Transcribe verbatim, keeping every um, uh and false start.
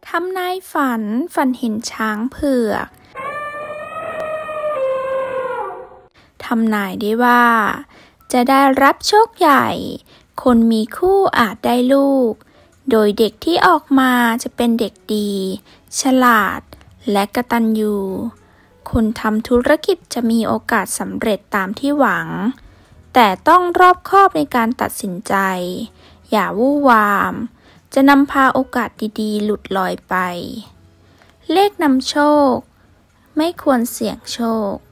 ทำนายฝันฝันเห็นช้างเผือกทำนายได้ว่าจะได้รับโชคใหญ่คนมีคู่อาจได้ลูกโดยเด็กที่ออกมาจะเป็นเด็กดีฉลาดและกตัญญูคนทำธุรกิจจะมีโอกาสสำเร็จตามที่หวังแต่ต้องรอบคอบในการตัดสินใจอย่าวู่วามจะนำพาโอกาสดีๆหลุดลอยไปเลขนำโชคไม่ควรเสี่ยงโชค